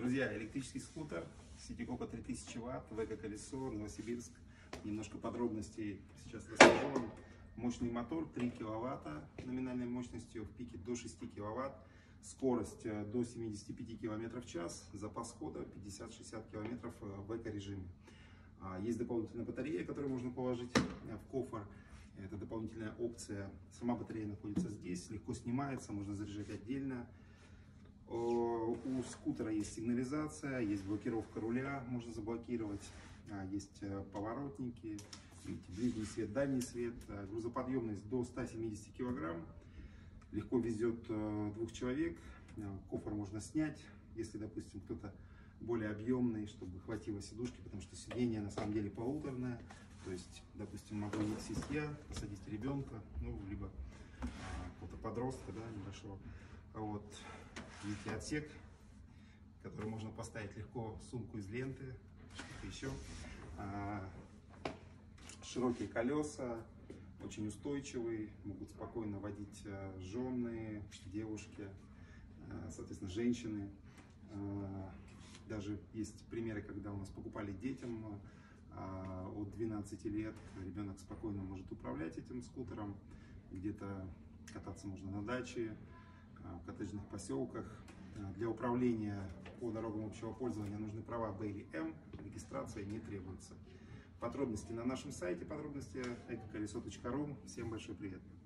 Друзья, электрический скутер Ситикока 3000 Вт, ВЭКО-колесо, Новосибирск. Немножко подробностей сейчас расскажу. Мощный мотор 3 киловатта номинальной мощностью, в пике до 6 киловатт. Скорость до 75 км в час, запас хода 50-60 км в эко-режиме. Есть дополнительная батарея, которую можно положить в кофр. Это дополнительная опция. Сама батарея находится здесь, легко снимается, можно заряжать отдельно. У скутера есть сигнализация, есть блокировка руля, можно заблокировать, есть поворотники, видите, ближний свет, дальний свет, грузоподъемность до 170 килограмм, легко везет 2 человек, кофр можно снять, если, допустим, кто-то более объемный, чтобы хватило сидушки, потому что сиденье на самом деле полуторное, то есть, допустим, могу сесть я, посадить ребенка, ну, либо какого-то подростка, да, небольшого, вот. Видите, отсек, который можно поставить легко сумку из ленты, что-то еще. Широкие колеса, очень устойчивые, могут спокойно водить жены, девушки, соответственно, женщины. Даже есть примеры, когда у нас покупали детям от 12 лет, ребенок спокойно может управлять этим скутером, где-то кататься можно на даче, в коттеджных поселках. Для управления по дорогам общего пользования нужны права Б или М, регистрация не требуется. Подробности на нашем сайте, подробности экоколесо.ру. Всем большой привет!